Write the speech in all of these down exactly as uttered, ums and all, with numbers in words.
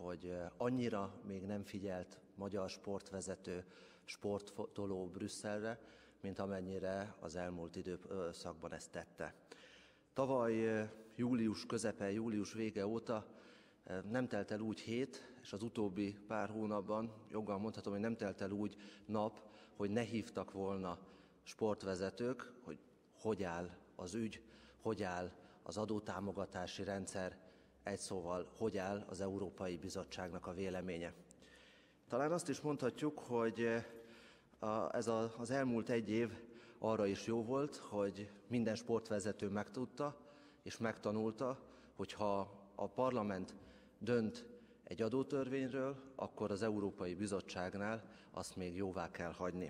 hogy annyira még nem figyelt magyar sportvezető, sportoló Brüsszelre, mint amennyire az elmúlt időszakban ezt tette. Tavaly július közepe, július vége óta nem telt el úgy hét, és az utóbbi pár hónapban joggal mondhatom, hogy nem telt el úgy nap, hogy ne hívtak volna sportvezetők, hogy hogy áll az ügy, hogy áll az adótámogatási rendszer, egy szóval, hogy áll az Európai Bizottságnak a véleménye. Talán azt is mondhatjuk, hogy ez az elmúlt egy év arra is jó volt, hogy minden sportvezető megtudta és megtanulta, hogy ha a parlament dönt egy adótörvényről, akkor az Európai Bizottságnál azt még jóvá kell hagyni.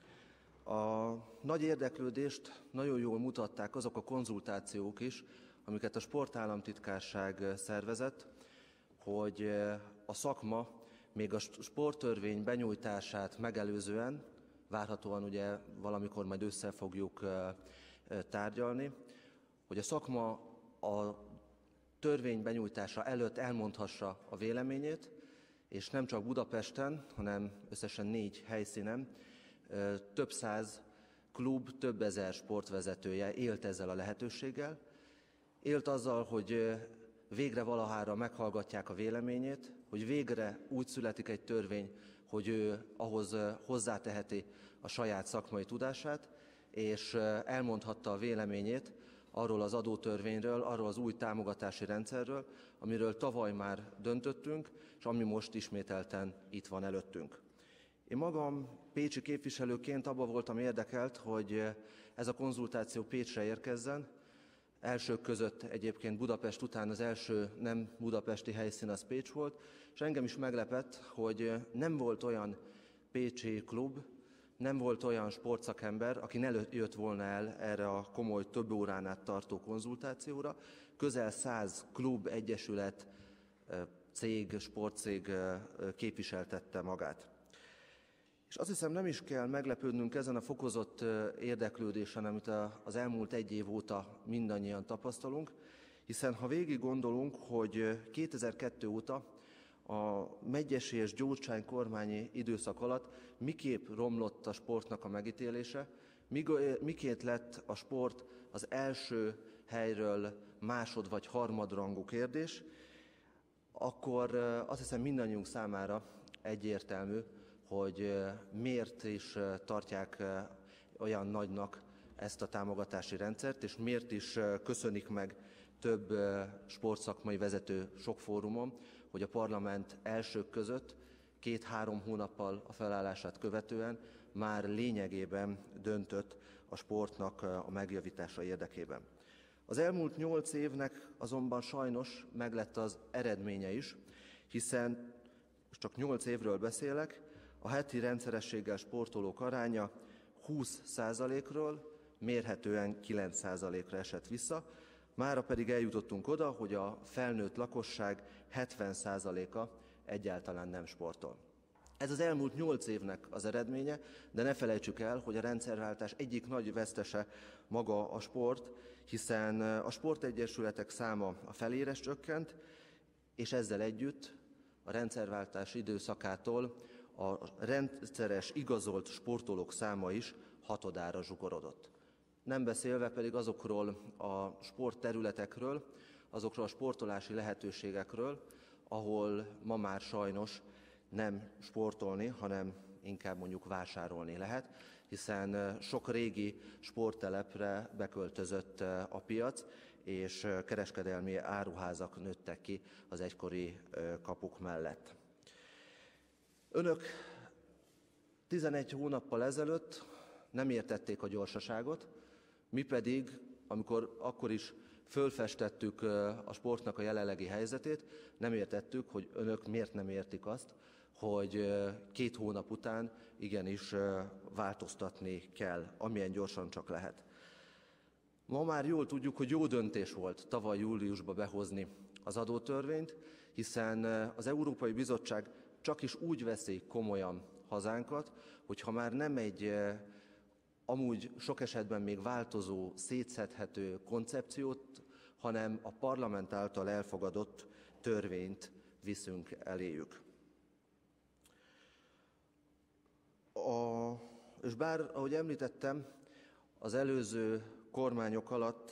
A nagy érdeklődést nagyon jól mutatták azok a konzultációk is, amiket a Sportállamtitkárság szervezett, hogy a szakma még a sporttörvény benyújtását megelőzően, várhatóan ugye valamikor majd össze fogjuk tárgyalni, hogy a szakma a törvény benyújtása előtt elmondhassa a véleményét, és nem csak Budapesten, hanem összesen négy helyszínen több száz klub, több ezer sportvezetője élt ezzel a lehetőséggel, élt azzal, hogy végre valahára meghallgatják a véleményét, hogy végre úgy születik egy törvény, hogy ő ahhoz hozzáteheti a saját szakmai tudását, és elmondhatta a véleményét arról az adótörvényről, arról az új támogatási rendszerről, amiről tavaly már döntöttünk, és ami most ismételten itt van előttünk. Én magam pécsi képviselőként abba voltam érdekelt, hogy ez a konzultáció Pécsre érkezzen. Elsők között egyébként Budapest után az első nem budapesti helyszín az Pécs volt, és engem is meglepett, hogy nem volt olyan pécsi klub, nem volt olyan sportszakember, aki ne jött volna el erre a komoly több órán át tartó konzultációra. Közel száz klub, egyesület, cég, sportcég képviseltette magát. És azt hiszem, nem is kell meglepődnünk ezen a fokozott érdeklődésen, amit az elmúlt egy év óta mindannyian tapasztalunk, hiszen ha végig gondolunk, hogy kétezer-kettő óta a Medgyessy és Gyurcsány kormányi időszak alatt miképp romlott a sportnak a megítélése, miként lett a sport az első helyről másod- vagy harmadrangú kérdés, akkor azt hiszem mindannyiunk számára egyértelmű, hogy miért is tartják olyan nagynak ezt a támogatási rendszert, és miért is köszönik meg több sportszakmai vezető sok fórumon, hogy a parlament elsők között két-három hónappal a felállását követően már lényegében döntött a sportnak a megjavítása érdekében. Az elmúlt nyolc évnek azonban sajnos meglett az eredménye is, hiszen csak nyolc évről beszélek, a heti rendszerességgel sportolók aránya húsz százalékról mérhetően kilenc százalékra esett vissza, mára pedig eljutottunk oda, hogy a felnőtt lakosság hetven százaléka egyáltalán nem sportol. Ez az elmúlt nyolc évnek az eredménye, de ne felejtsük el, hogy a rendszerváltás egyik nagy vesztese maga a sport, hiszen a sportegyesületek száma a felére csökkent, és ezzel együtt a rendszerváltás időszakától a rendszeres, igazolt sportolók száma is hatodára zsugorodott. Nem beszélve pedig azokról a sportterületekről, azokról a sportolási lehetőségekről, ahol ma már sajnos nem sportolni, hanem inkább mondjuk vásárolni lehet, hiszen sok régi sporttelepre beköltözött a piac, és kereskedelmi áruházak nőttek ki az egykori kapuk mellett. Önök tizenegy hónappal ezelőtt nem értették a gyorsaságot, mi pedig, amikor akkor is fölfestettük a sportnak a jelenlegi helyzetét, nem értettük, hogy önök miért nem értik azt, hogy két hónap után igenis változtatni kell, amilyen gyorsan csak lehet. Ma már jól tudjuk, hogy jó döntés volt tavaly júliusban behozni az adótörvényt, hiszen az Európai Bizottság csak is úgy veszi komolyan hazánkat, hogyha már nem egy amúgy sok esetben még változó, szétszedhető koncepciót, hanem a parlament által elfogadott törvényt viszünk eléjük. A, és bár, ahogy említettem, az előző kormányok alatt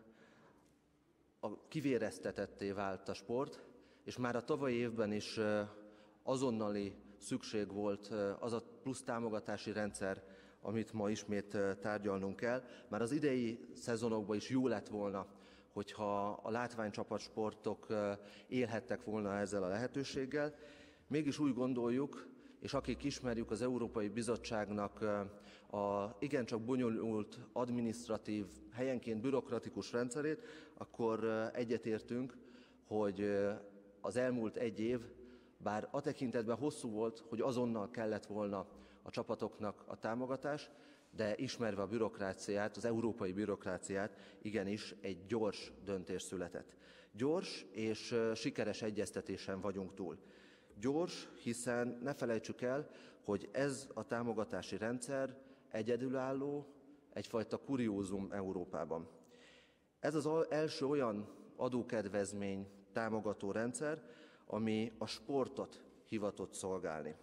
a kivéreztetetté vált a sport, és már a tavalyi évben is azonnali szükség volt az a plusz támogatási rendszer, amit ma ismét tárgyalnunk kell. Már az idei szezonokban is jó lett volna, hogyha a látványcsapatsportok élhettek volna ezzel a lehetőséggel. Mégis úgy gondoljuk, és akik ismerjük az Európai Bizottságnak a igencsak bonyolult, adminisztratív, helyenként bürokratikus rendszerét, akkor egyetértünk, hogy az elmúlt egy év, bár a tekintetben hosszú volt, hogy azonnal kellett volna a csapatoknak a támogatás, de ismerve a bürokráciát, az európai bürokráciát, igenis egy gyors döntés született. Gyors és sikeres egyeztetésen vagyunk túl. Gyors, hiszen ne felejtsük el, hogy ez a támogatási rendszer egyedülálló, egyfajta kuriózum Európában. Ez az első olyan adókedvezmény támogató rendszer, ami a sportot hivatott szolgálni.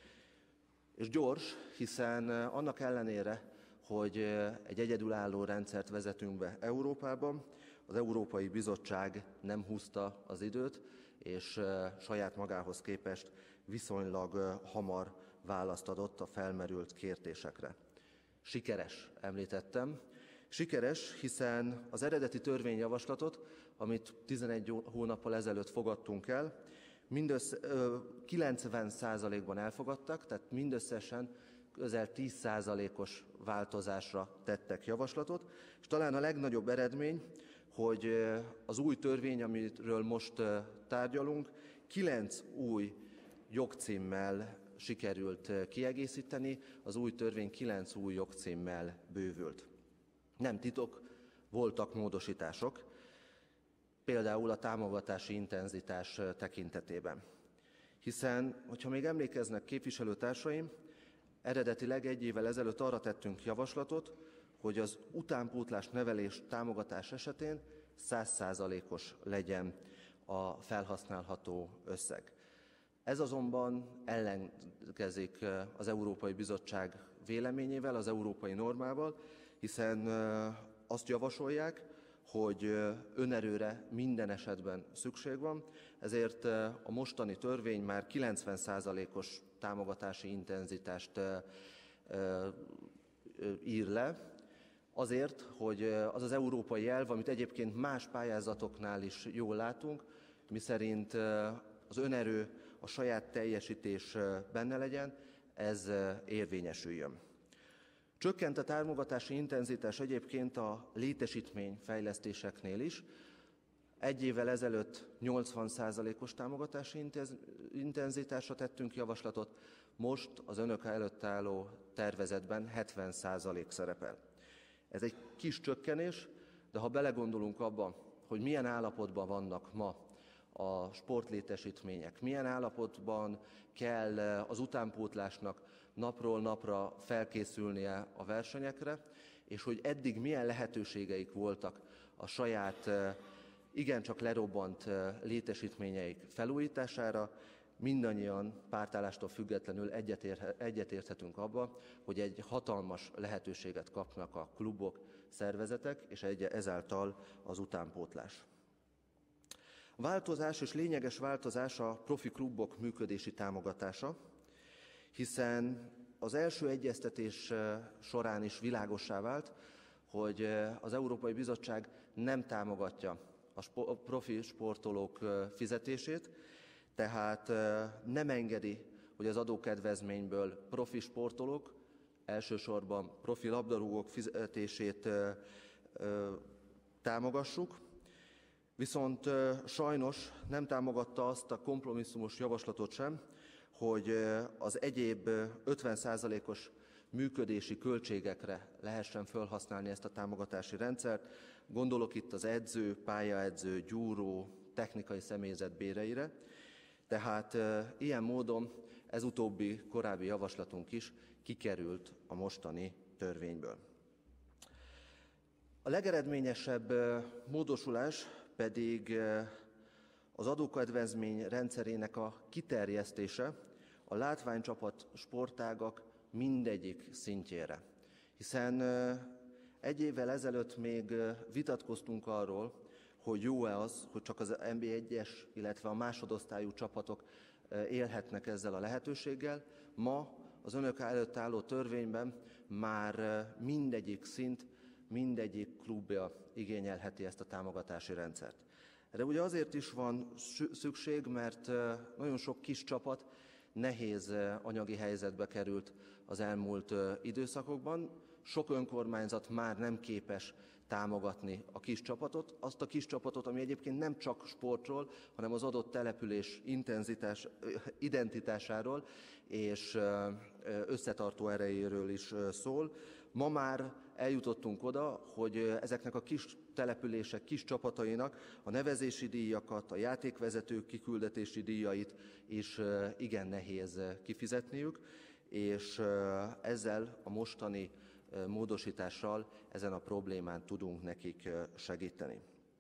És gyors, hiszen annak ellenére, hogy egy egyedülálló rendszert vezetünk be Európában, az Európai Bizottság nem húzta az időt, és saját magához képest viszonylag hamar választ adott a felmerült kérdésekre. Sikeres, említettem. Sikeres, hiszen az eredeti törvényjavaslatot, amit tizenegy hónappal ezelőtt fogadtunk el, mindössze kilencven százalékban elfogadtak, tehát mindösszesen közel tíz százalékos változásra tettek javaslatot, és talán a legnagyobb eredmény, hogy az új törvény, amiről most tárgyalunk, kilenc új jogcímmel sikerült kiegészíteni, az új törvény kilenc új jogcímmel bővült. Nem titok, voltak módosítások, például a támogatási intenzitás tekintetében. Hiszen, hogyha még emlékeznek képviselőtársaim, eredetileg egy évvel ezelőtt arra tettünk javaslatot, hogy az utánpótlás nevelés támogatás esetén száz százalékos legyen a felhasználható összeg. Ez azonban ellenkezik az Európai Bizottság véleményével, az európai normával, hiszen azt javasolják, hogy önerőre minden esetben szükség van, ezért a mostani törvény már kilencven százalékos támogatási intenzitást ír le, azért, hogy az az európai elv, amit egyébként más pályázatoknál is jól látunk, miszerint az önerő, a saját teljesítés benne legyen, ez érvényesüljön. Csökkent a támogatási intenzitás egyébként a létesítmény fejlesztéseknél is. Egy évvel ezelőtt nyolcvan százalékos támogatási intenzitásra tettünk javaslatot, most az önök előtt álló tervezetben hetven százalék szerepel. Ez egy kis csökkenés, de ha belegondolunk abba, hogy milyen állapotban vannak ma a sportlétesítmények, milyen állapotban kell az utánpótlásnak napról napra felkészülnie a versenyekre, és hogy eddig milyen lehetőségeik voltak a saját igencsak lerobbant létesítményeik felújítására, mindannyian pártállástól függetlenül egyetérthetünk abba, hogy egy hatalmas lehetőséget kapnak a klubok, szervezetek, és ezáltal az utánpótlás. A változás és lényeges változás a profi klubok működési támogatása, hiszen az első egyeztetés során is világossá vált, hogy az Európai Bizottság nem támogatja a profi sportolók fizetését, tehát nem engedi, hogy az adókedvezményből profi sportolók, elsősorban profi labdarúgók fizetését támogassuk, viszont sajnos nem támogatta azt a kompromisszumos javaslatot sem, hogy az egyéb ötven százalékos működési költségekre lehessen felhasználni ezt a támogatási rendszert. Gondolok itt az edző, pályaedző, gyúró, technikai személyzet béreire. Tehát ilyen módon ez utóbbi korábbi javaslatunk is kikerült a mostani törvényből. A legeredményesebb módosulás pedig az adókedvezmény rendszerének a kiterjesztése a látványcsapat sportágak mindegyik szintjére. Hiszen egy évvel ezelőtt még vitatkoztunk arról, hogy jó-e az, hogy csak az en bé egyes, illetve a másodosztályú csapatok élhetnek ezzel a lehetőséggel. Ma az önök előtt álló törvényben már mindegyik szint, mindegyik klubja igényelheti ezt a támogatási rendszert. Erre ugye azért is van szükség, mert nagyon sok kis csapat nehéz anyagi helyzetbe került az elmúlt időszakokban. Sok önkormányzat már nem képes támogatni a kis csapatot, azt a kis csapatot, ami egyébként nem csak sportról, hanem az adott település intenzitás, identitásáról és összetartó erejéről is szól. Ma már eljutottunk oda, hogy ezeknek a kis települések, kis csapatainak a nevezési díjakat, a játékvezetők kiküldetési díjait is igen nehéz kifizetniük, és ezzel a mostani módosítással ezen a problémán tudunk nekik segíteni.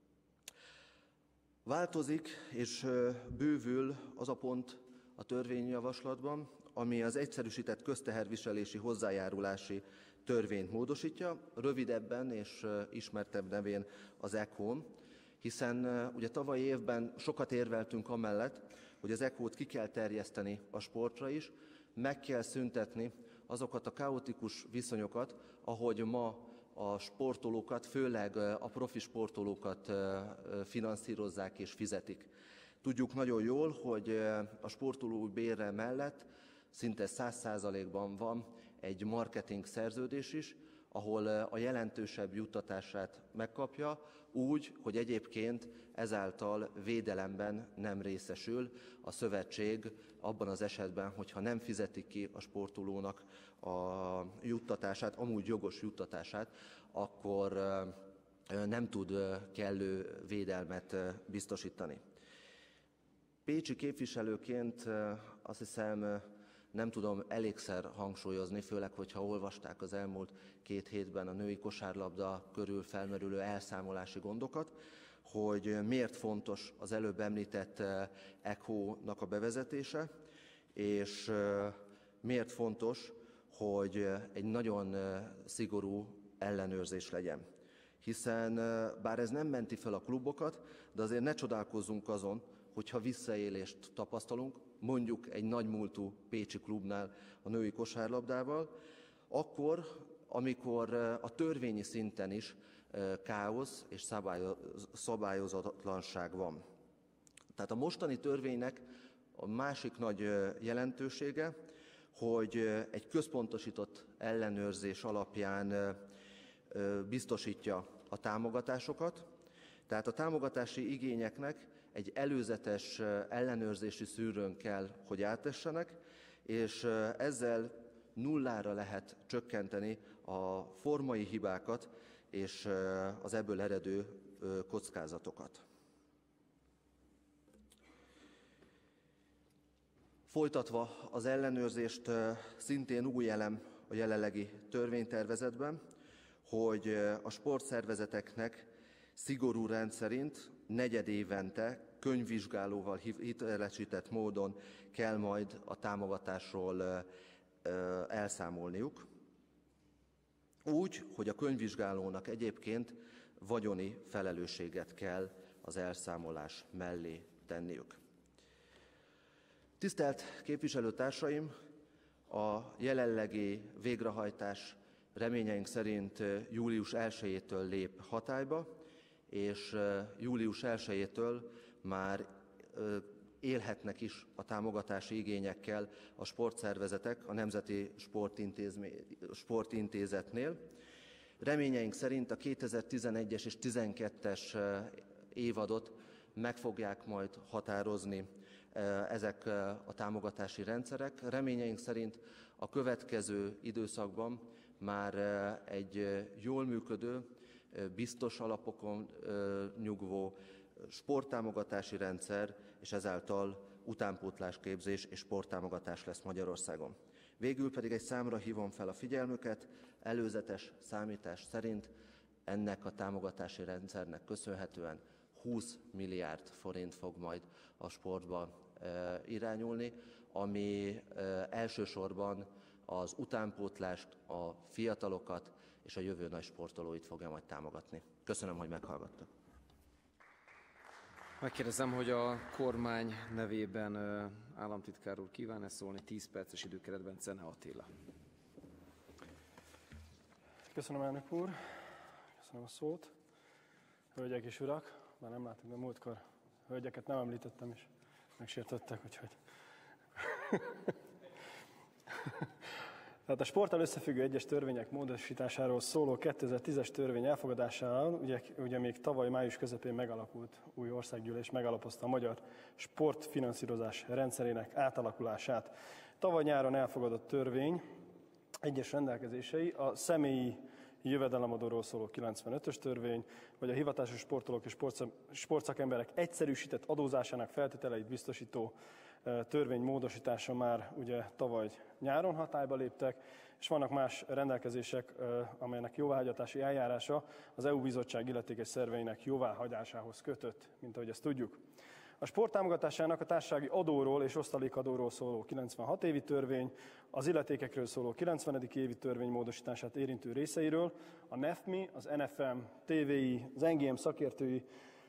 Változik és bővül az a pont a törvényjavaslatban, ami az egyszerűsített közteherviselési hozzájárulási törvényt módosítja, rövidebben és ismertebb nevén az é ká o, hiszen ugye tavalyi évben sokat érveltünk amellett, hogy az é ká o-t ki kell terjeszteni a sportra is, meg kell szüntetni azokat a kaotikus viszonyokat, ahogy ma a sportolókat, főleg a profi sportolókat finanszírozzák és fizetik. Tudjuk nagyon jól, hogy a sportolói bérre mellett szinte száz százalékban van egy marketing szerződés is, ahol a jelentősebb juttatását megkapja, úgy, hogy egyébként ezáltal védelemben nem részesül a szövetség abban az esetben, hogyha nem fizetik ki a sportolónak a juttatását, amúgy jogos juttatását, akkor nem tud kellő védelmet biztosítani. Pécsi képviselőként azt hiszem, nem tudom elégszer hangsúlyozni, főleg, hogyha olvasták az elmúlt két hétben a női kosárlabda körül felmerülő elszámolási gondokat, hogy miért fontos az előbb említett é ká o-nak a bevezetése, és miért fontos, hogy egy nagyon szigorú ellenőrzés legyen. Hiszen bár ez nem menti fel a klubokat, de azért ne csodálkozzunk azon, hogyha visszaélést tapasztalunk, mondjuk egy nagymúltú pécsi klubnál a női kosárlabdával, akkor, amikor a törvényi szinten is káosz és szabályozatlanság van. Tehát a mostani törvénynek a másik nagy jelentősége, hogy egy központosított ellenőrzés alapján biztosítja a támogatásokat, tehát a támogatási igényeknek egy előzetes ellenőrzési szűrőn kell, hogy átessenek, és ezzel nullára lehet csökkenteni a formai hibákat és az ebből eredő kockázatokat. Folytatva az ellenőrzést, szintén új elem a jelenlegi törvénytervezetben, hogy a sportszervezeteknek szigorú rend szerint negyedévente könyvvizsgálóval hitelesített módon kell majd a támogatásról elszámolniuk. Úgy, hogy a könyvvizsgálónak egyébként vagyoni felelősséget kell az elszámolás mellé tenniük. Tisztelt képviselőtársaim, a jelenlegi végrehajtás reményeink szerint július elsejétől lép hatályba, és július elsejétől már élhetnek is a támogatási igényekkel a sportszervezetek a Nemzeti Sportintézetnél. Reményeink szerint a kétezer-tizenegyes és tizenkettes évadot meg fogják majd határozni ezek a támogatási rendszerek. Reményeink szerint a következő időszakban már egy jól működő, biztos alapokon nyugvó sporttámogatási rendszer, és ezáltal utánpótlásképzés és sporttámogatás lesz Magyarországon. Végül pedig egy számra hívom fel a figyelmüket, előzetes számítás szerint ennek a támogatási rendszernek köszönhetően húsz milliárd forint fog majd a sportba irányulni, ami elsősorban az utánpótlást, a fiatalokat és a jövő nagy sportolóit fogja majd támogatni. Köszönöm, hogy meghallgattak. Megkérdezem, hogy a kormány nevében államtitkár úr kíván-e szólni, tíz perces időkeretben. Czene Attila. Köszönöm, elnök úr. Köszönöm a szót. Hölgyek és urak, már nem látok, de múltkor hölgyeket nem említettem, és megsértettek, úgyhogy... Tehát a sporttal összefüggő egyes törvények módosításáról szóló kétezer-tízes törvény elfogadásával, ugye, ugye még tavaly május közepén megalakult új országgyűlés megalapozta a magyar sportfinanszírozás rendszerének átalakulását. Tavaly nyáron elfogadott törvény egyes rendelkezései a személyi jövedelemadóról szóló kilencvenötös törvény, vagy a hivatásos sportolók és sportszakemberek egyszerűsített adózásának feltételeit biztosító törvény módosítása már ugye tavaly nyáron hatályba léptek, és vannak más rendelkezések, amelynek jóváhagyatási eljárása az é u bizottság illetékes szerveinek jóváhagyásához kötött, mint ahogy ezt tudjuk. A sport támogatásának a társasági adóról és osztalékadóról szóló kilencvenhat évi törvény, az illetékekről szóló kilencvenedik évi törvény módosítását érintő részeiről, a en e ef em i, az en ef em, té vé i, az en gé em szakértői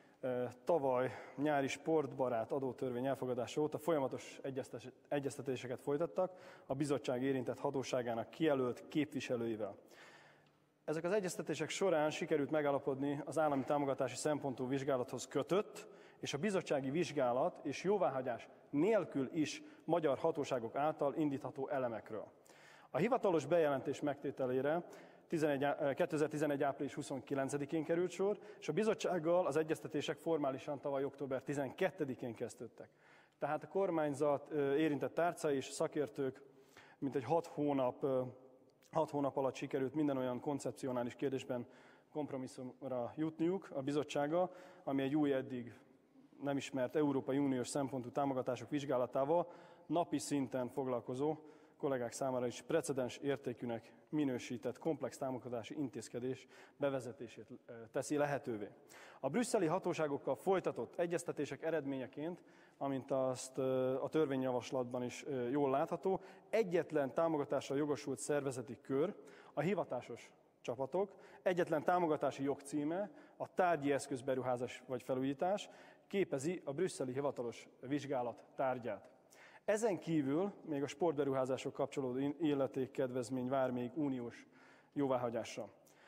tavaly nyári sportbarát adótörvény elfogadása óta folyamatos egyeztetéseket folytattak a bizottság érintett hatóságának kijelölt képviselőivel. Ezek az egyeztetések során sikerült megállapodni az állami támogatási szempontú vizsgálathoz kötött, és a bizottsági vizsgálat és jóváhagyás nélkül is magyar hatóságok által indítható elemekről. A hivatalos bejelentés megtételére kétezer-tizenegy április huszonkilencedikén került sor, és a bizottsággal az egyeztetések formálisan tavaly október tizenkettedikén kezdődtek. Tehát a kormányzat érintett tárcai és szakértők mintegy hat hónap, hat hónap alatt sikerült minden olyan koncepcionális kérdésben kompromisszumra jutniuk a bizottsággal, ami egy új, eddig nem ismert Európai Uniós szempontú támogatások vizsgálatával napi szinten foglalkozó kollégák számára is precedens értékűnek minősített komplex támogatási intézkedés bevezetését teszi lehetővé. A brüsszeli hatóságokkal folytatott egyeztetések eredményeként, amint azt a törvényjavaslatban is jól látható, egyetlen támogatásra jogosult szervezeti kör, a hivatásos csapatok, egyetlen támogatási jogcíme, a tárgyi eszközberuházás vagy felújítás képezi a brüsszeli hivatalos vizsgálat tárgyát. Ezen kívül még a sportberuházások kapcsolódó illetékkedvezmény vár még uniós jóváhagyásra.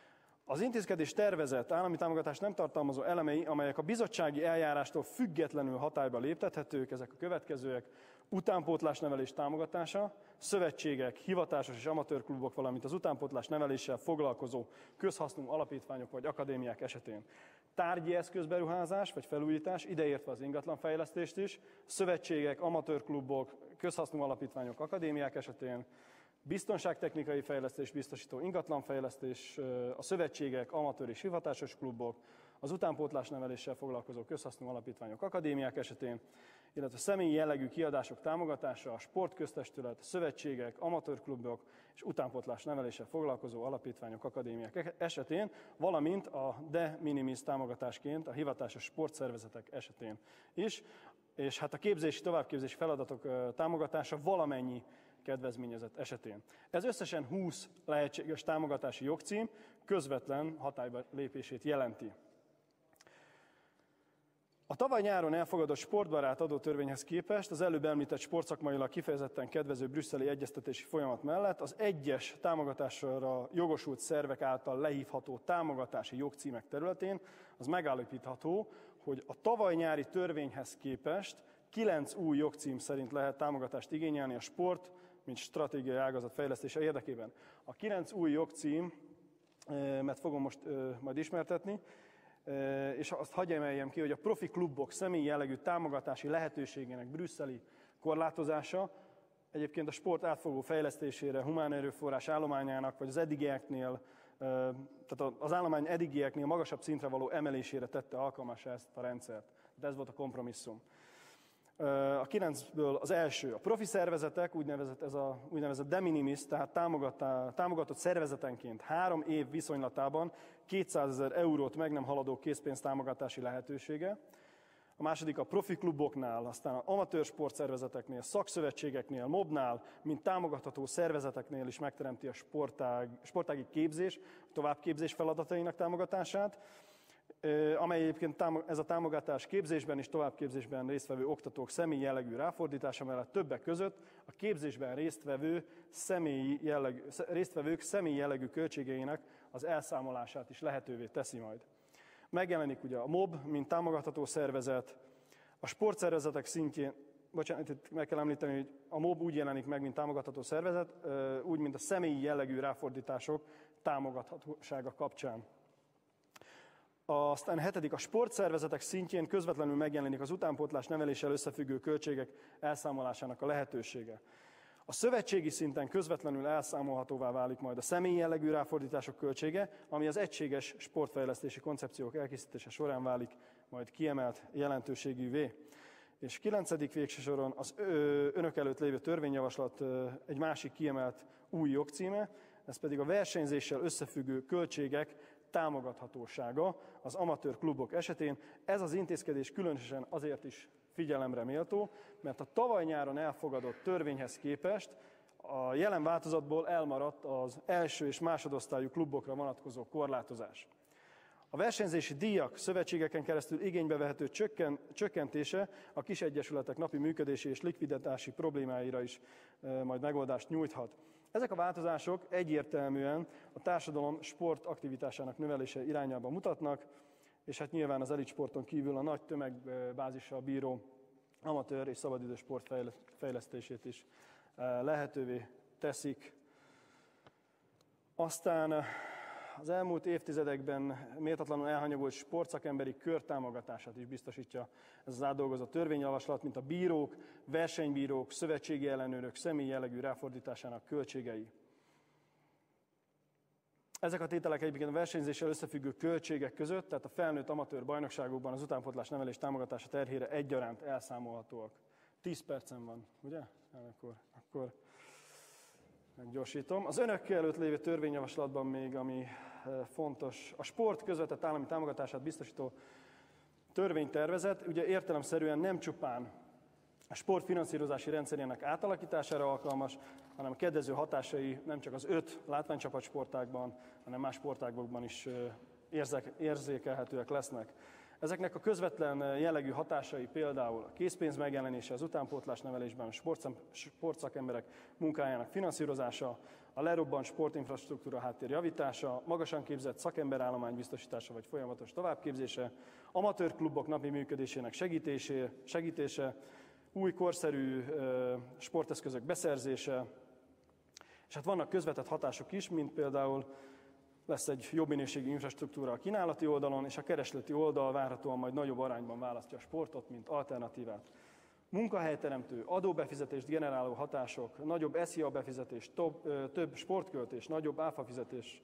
Az intézkedés tervezett állami támogatást nem tartalmazó elemei, amelyek a bizottsági eljárástól függetlenül hatályba léptethetők, ezek a következőek: utánpótlás nevelés támogatása, szövetségek, hivatásos és amatőrklubok, valamint az utánpótlás neveléssel foglalkozó közhasznú alapítványok vagy akadémiák esetén. Tárgyi eszközberuházás vagy felújítás, ideértve az ingatlanfejlesztést is, szövetségek, amatőrklubok, közhasznú alapítványok, akadémiák esetén, biztonságtechnikai fejlesztés biztosító ingatlanfejlesztés, a szövetségek, amatőr és hivatásos klubok, az utánpótlás neveléssel foglalkozó közhasznú alapítványok, akadémiák esetén, illetve személyi jellegű kiadások támogatása, a sportköztestület, szövetségek, amatőrklubok és utánpótlás neveléssel foglalkozó alapítványok, akadémiák esetén, valamint a de minimis támogatásként a hivatásos sportszervezetek esetén is, és hát a képzési, továbbképzési feladatok támogatása valamennyi kedvezményezett esetén. Ez összesen húsz lehetséges támogatási jogcím közvetlen hatályba lépését jelenti. A tavaly nyáron elfogadott sportbarát adótörvényhez képest az előbb említett sportszakmailag kifejezetten kedvező brüsszeli egyeztetési folyamat mellett az egyes támogatásra jogosult szervek által lehívható támogatási jogcímek területén az megállapítható, hogy a tavaly nyári törvényhez képest kilenc új jogcím szerint lehet támogatást igényelni a sport, mint stratégiai ágazat fejlesztése érdekében. A kilenc új jogcím, mert fogom most majd ismertetni, és azt hagyj emeljem ki, hogy a profi klubok személyi jellegű támogatási lehetőségének brüsszeli korlátozása egyébként a sport átfogó fejlesztésére, humán erőforrás állományának, vagy az eddigieknél, tehát az állomány eddigieknél magasabb szintre való emelésére tette alkalmassá ezt a rendszert. De ez volt a kompromisszum. A kilencből az első, a profi szervezetek, úgynevezett, ez a úgynevezett de minimis, tehát támogatott szervezetenként három év viszonylatában kétszázezer eurót meg nem haladó készpénztámogatási lehetősége. A második a profi kluboknál, aztán az amatőr sportszervezeteknél, szakszövetségeknél, mobnál, mint támogatható szervezeteknél is megteremti a sportág, sportági képzés, továbbképzés feladatainak támogatását, amely egyébként ez a támogatás képzésben és továbbképzésben résztvevő oktatók személyi jellegű ráfordítása mellett többek között a képzésben résztvevő személyi jellegű, résztvevők személyi jellegű költségeinek az elszámolását is lehetővé teszi majd. Megjelenik ugye a mob, mint támogatható szervezet, a sportszervezetek szintjén, bocsánat, itt meg kell említeni, hogy a mob úgy jelenik meg, mint támogatható szervezet, úgy, mint a személyi jellegű ráfordítások támogathatósága kapcsán. Aztán hetedik, a sportszervezetek szintjén közvetlenül megjelenik az utánpótlás neveléssel összefüggő költségek elszámolásának a lehetősége. A szövetségi szinten közvetlenül elszámolhatóvá válik majd a személyi jellegű ráfordítások költsége, ami az egységes sportfejlesztési koncepciók elkészítése során válik majd kiemelt jelentőségűvé. És kilencedik végső soron az önök előtt lévő törvényjavaslat egy másik kiemelt új jogcíme, ez pedig a versenyzéssel összefüggő költségek támogathatósága az amatőr klubok esetén. Ez az intézkedés különösen azért is figyelemre méltó, mert a tavaly nyáron elfogadott törvényhez képest a jelen változatból elmaradt az első és másodosztályú klubokra vonatkozó korlátozás. A versenyzési díjak szövetségeken keresztül igénybe vehető csökken, csökkentése a kis egyesületek napi működési és likviditási problémáira is e, majd megoldást nyújthat. Ezek a változások egyértelműen a társadalom sportaktivitásának növelése irányába mutatnak, és hát nyilván az elitsporton kívül a nagy tömegbázissal bíró amatőr és szabadidő sport fejlesztését is lehetővé teszik. Aztán az elmúlt évtizedekben méltatlanul elhanyagolt sportszakemberi kör támogatását is biztosítja ez az átdolgozott törvényjavaslat, mint a bírók, versenybírók, szövetségi ellenőrök személyi jellegű ráfordításának költségei. Ezek a tételek egyébként a versenyzéssel összefüggő költségek között, tehát a felnőtt amatőr bajnokságokban az utánpótlás nevelés támogatása terhére egyaránt elszámolhatóak. Tíz percem van, ugye? Akkor, akkor meggyorsítom. Az önök előtt lévő törvényjavaslatban még, ami fontos, a sport közvetett állami támogatását biztosító törvénytervezet, ugye értelemszerűen nem csupán a sport finanszírozási rendszerének átalakítására alkalmas, hanem a kedvező hatásai nem csak az öt látványcsapat sportágban, hanem más sportágokban is érzékelhetőek lesznek. Ezeknek a közvetlen jellegű hatásai például a készpénz megjelenése az utánpótlás nevelésben, a sportszakemberek munkájának finanszírozása, a lerobbant sportinfrastruktúra háttér javítása, magasan képzett szakemberállomány biztosítása vagy folyamatos továbbképzése, amatőr klubok napi működésének segítése, segítése új korszerű sporteszközök beszerzése, és hát vannak közvetett hatások is, mint például lesz egy jobb minőségű infrastruktúra a kínálati oldalon, és a keresleti oldal várhatóan majd nagyobb arányban választja a sportot, mint alternatívát. Munkahelyteremtő, adóbefizetést generáló hatások, nagyobb es zé á befizetés, több, több sportköltés, nagyobb áfa fizetés,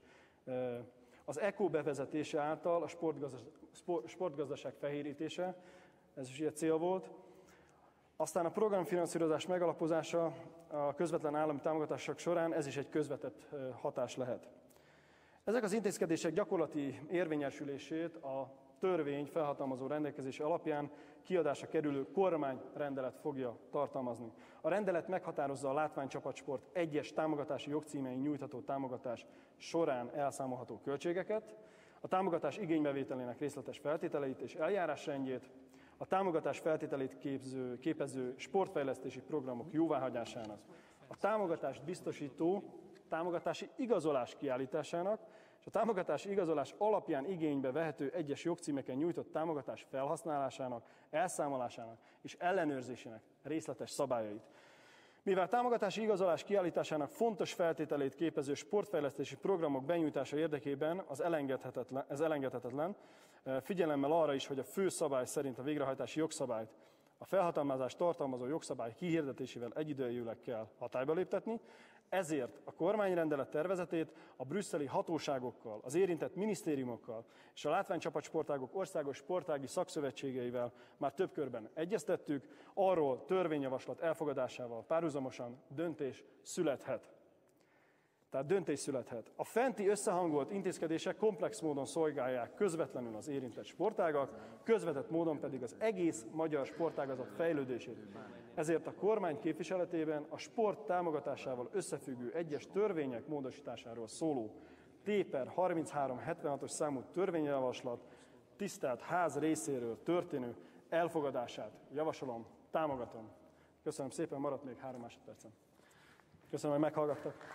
az é ká o bevezetése által a sportgazdaság, sportgazdaság fehérítése, ez is ilyen cél volt. Aztán a programfinanszírozás megalapozása a közvetlen állami támogatások során, ez is egy közvetett hatás lehet. Ezek az intézkedések gyakorlati érvényesülését a törvény felhatalmazó rendelkezése alapján kiadásra kerülő kormányrendelet fogja tartalmazni. A rendelet meghatározza a látványcsapatsport egyes támogatási jogcímein nyújtható támogatás során elszámolható költségeket, a támogatás igénybevételének részletes feltételeit és eljárásrendjét, a támogatás feltételét képző, képező sportfejlesztési programok jóváhagyásának, a támogatást biztosító támogatási igazolás kiállításának, és a támogatási igazolás alapján igénybe vehető egyes jogcímeken nyújtott támogatás felhasználásának, elszámolásának és ellenőrzésének részletes szabályait. Mivel támogatási igazolás kiállításának fontos feltételét képező sportfejlesztési programok benyújtása érdekében az elengedhetetlen, ez elengedhetetlen, figyelemmel arra is, hogy a fő szabály szerint a végrehajtási jogszabályt A felhatalmazást tartalmazó jogszabály kihirdetésével egyidejűleg kell hatályba léptetni, ezért a kormányrendelet tervezetét a brüsszeli hatóságokkal, az érintett minisztériumokkal és a látványcsapatsportágok országos sportági szakszövetségeivel már több körben egyeztettük, arról törvényjavaslat elfogadásával párhuzamosan döntés születhet. Tehát döntés születhet. A fenti összehangolt intézkedések komplex módon szolgálják közvetlenül az érintett sportágat, közvetett módon pedig az egész magyar sportágazat fejlődését. Ezért a kormány képviseletében a sport támogatásával összefüggő egyes törvények módosításáról szóló T per harminchárom hetvenhatos számú törvényjavaslat tisztelt ház részéről történő elfogadását javasolom, támogatom. Köszönöm szépen, maradt még három másodpercem. Köszönöm, hogy meghallgattak.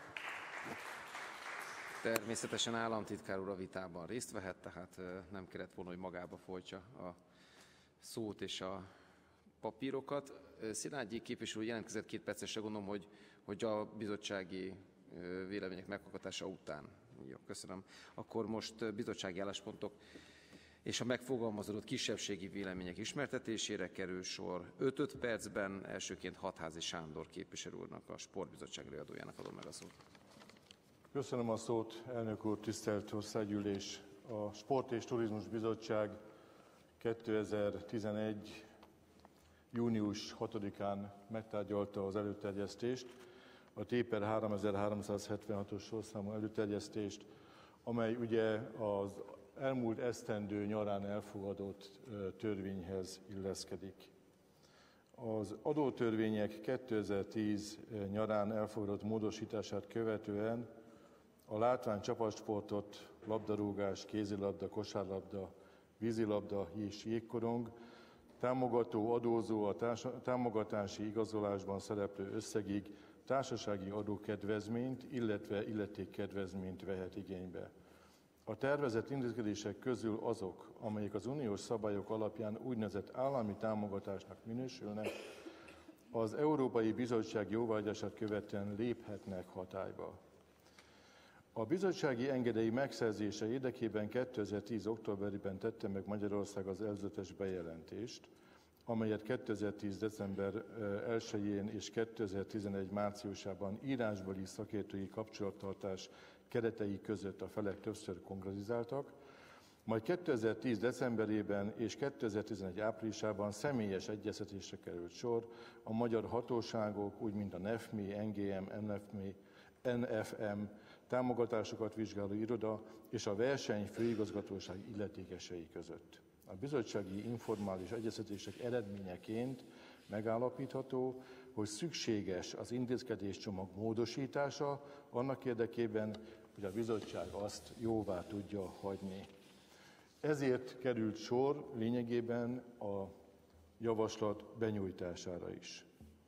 Természetesen államtitkár úr a vitában részt vehet, tehát nem kellett volna, hogy magába folytsa a szót és a papírokat. Szilágyi képviselő jelentkezett két percesre, gondolom, hogy, hogy a bizottsági vélemények meghallgatása után. Jó, köszönöm. Akkor most bizottsági álláspontok és a megfogalmazódott kisebbségi vélemények ismertetésére kerül sor. öt-öt percben elsőként Hatházi Sándor képviselő úrnak, a Sportbizottság előadójának adom meg a szót. Köszönöm a szót, elnök úr, tisztelt Országgyűlés! A Sport és Turizmus Bizottság kétezer-tizenegy. június hatodikán megtárgyalta az előterjesztést, a T per háromezer-háromszázhetvenhatos sorszámú előterjesztést, amely ugye az elmúlt esztendő nyarán elfogadott törvényhez illeszkedik. Az adótörvények kétezer-tíz nyarán elfogadott módosítását követően a látvány csapatsportot, labdarúgás, kézilabda, kosárlabda, vízilabda és jégkorong támogató adózó a támogatási igazolásban szereplő összegig társasági adókedvezményt, illetve illetékkedvezményt vehet igénybe. A tervezett intézkedések közül azok, amelyek az uniós szabályok alapján úgynevezett állami támogatásnak minősülnek, az Európai Bizottság jóváhagyását követően léphetnek hatályba. A bizottsági engedély megszerzése érdekében kétezer-tíz. októberében tette meg Magyarország az előzetes bejelentést, amelyet kétezer-tíz. december elsején és kétezer-tizenegy. márciusában írásbeli szakértői kapcsolattartás keretei között a felek többször konkretizáltak, majd kétezer-tíz. decemberében és kétezer-tizenegy. áprilisában személyes egyeztetésre került sor a magyar hatóságok, úgy mint a NEFMI, en gé em, en ef em támogatásokat vizsgáló iroda és a verseny főigazgatóság illetékesei között. A bizottsági informális egyeztetések eredményeként megállapítható, hogy szükséges az intézkedéscsomag módosítása annak érdekében, hogy a bizottság azt jóvá tudja hagyni. Ezért került sor lényegében a javaslat benyújtására is.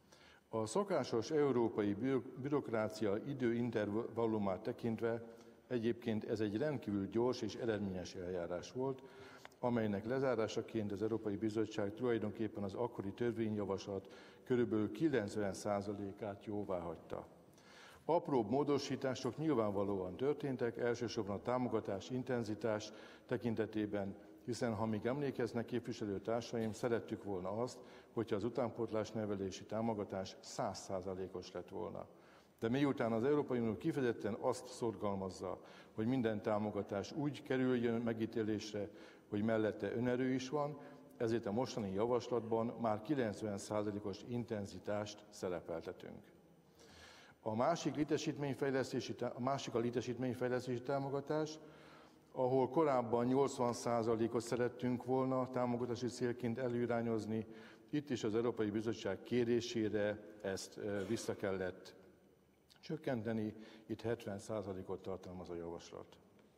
A szokásos európai bürokrácia időintervallumát tekintve egyébként ez egy rendkívül gyors és eredményes eljárás volt, amelynek lezárásaként az Európai Bizottság tulajdonképpen az akkori törvényjavaslat körülbelül kilencven százalékát jóváhagyta. Apróbb módosítások nyilvánvalóan történtek, elsősorban a támogatás intenzitás tekintetében, hiszen ha még emlékeznek képviselőtársaim, szerettük volna azt, hogyha az utánpótlás nevelési támogatás száz százalékos lett volna. De miután az Európai Unió kifejezetten azt szorgalmazza, hogy minden támogatás úgy kerüljön megítélésre, hogy mellette önerő is van, ezért a mostani javaslatban már kilencven százalékos intenzitást szerepeltetünk. A másik, létesítményfejlesztési, a másik a létesítményfejlesztési támogatás, ahol korábban nyolcvan százalékot szerettünk volna támogatási célként előirányozni, itt is az Európai Bizottság kérésére ezt vissza kellett csökkenteni, itt hetven százalékot tartalmaz a javaslat.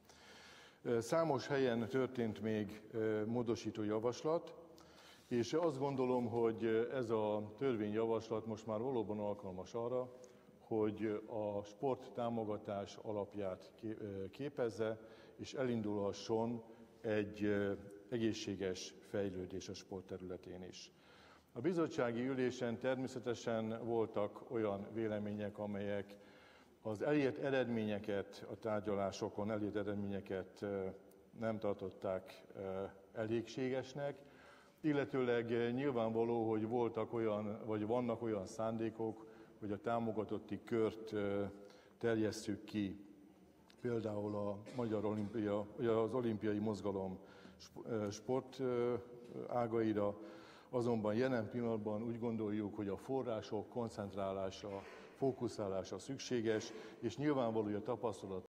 Számos helyen történt még módosító javaslat, és azt gondolom, hogy ez a törvényjavaslat most már valóban alkalmas arra, hogy a sport támogatás alapját képezze, és elindulhasson egy egészséges fejlődés a sport területén is. A bizottsági ülésen természetesen voltak olyan vélemények, amelyek az elért eredményeket, a tárgyalásokon elért eredményeket nem tartották elégségesnek, Illetőleg nyilvánvaló, hogy voltak olyan, vagy vannak olyan szándékok, hogy a támogatotti kört terjesszük ki, például a Magyar Olimpia, az olimpiai mozgalom sport ágaira, azonban jelen pillanatban úgy gondoljuk, hogy a források koncentrálása, fókuszálása szükséges, és nyilvánvaló, hogy a tapasztalat